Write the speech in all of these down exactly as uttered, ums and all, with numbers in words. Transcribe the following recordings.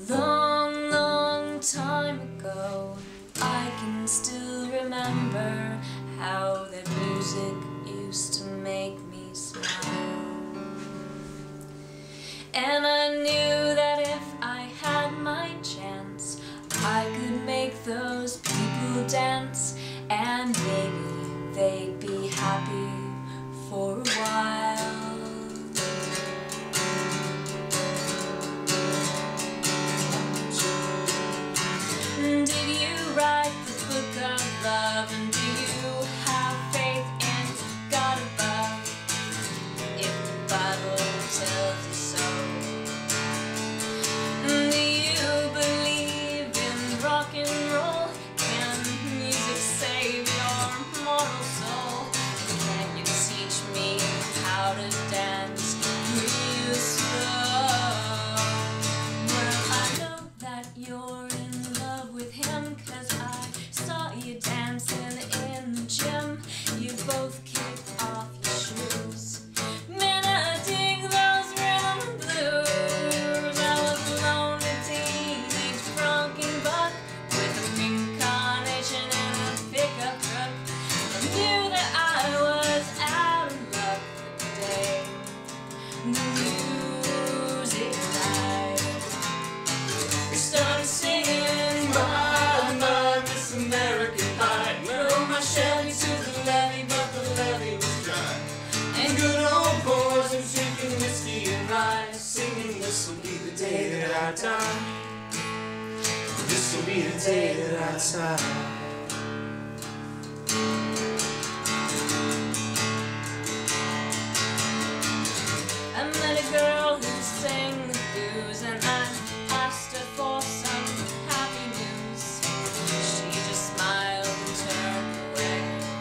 Long, long time ago, I can still remember how that music used to make me smile. And I knew that if I had my chance, I could make those people dance, and maybe they'd be happy for a while. Did you write the book of love, and do you have faith in God above? If the Bible tells you so, do you believe in rock and roll? Can music save your mortal soul? Can you teach me how to dance real slow? Well, I know that you're in love with him, 'cause I saw you dancing in the gym. You both kicked off your shoes. Man, I dig those rhythm blues. I was a lonely teenage drunken buck with a pink carnation and a pickup truck. I knew that I was out of luck the day the music died. We started singing bye bye Miss American Pie. Rode my Chevy to the levee, but the levee was dry. And good old boys and drinking whiskey and rye, singing this'll be the day that I die. This'll be the day that I die. I met a girl who sang the blues, and I asked her for some happy news. She just smiled and turned away.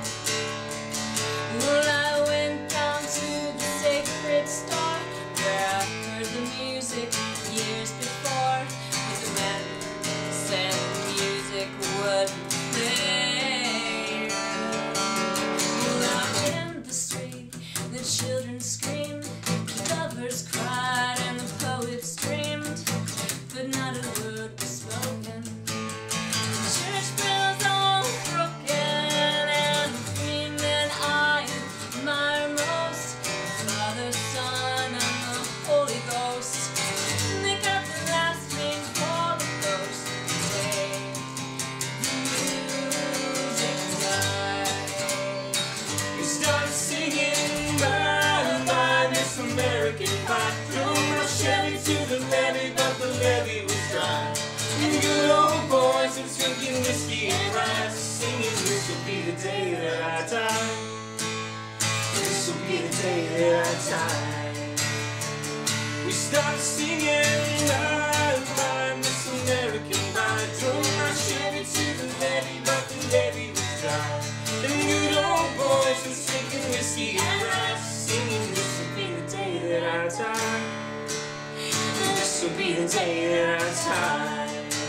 Well, I went down to the sacred store where I heard the music years before, with the man who said the music wouldn't play. Well, out in the street, the children screamed, the lovers cried, and the poets dreamed, but not a word was spoken. The church bells all broken, and the three men I admire most, Father, Son, and the Holy Ghost. They got the last name for the ghost of the day the music died. We started singing bye bye Miss American Pie. Drove my Chevy to the levee, but the levee was dry. And good old boys were drinking whiskey and rye, singing this'll be the day that I die. This'll be the day that I die. We started singing bye bye Miss American Pie. Drove my Chevy to the levee, but the levee was dry. And good old boys were drinking whiskey and rye, singing this'll be the day that I die. This'll be the day that I die.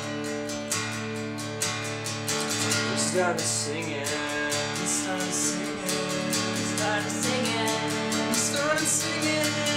We started singing, we started singing, we started singing, we started singing.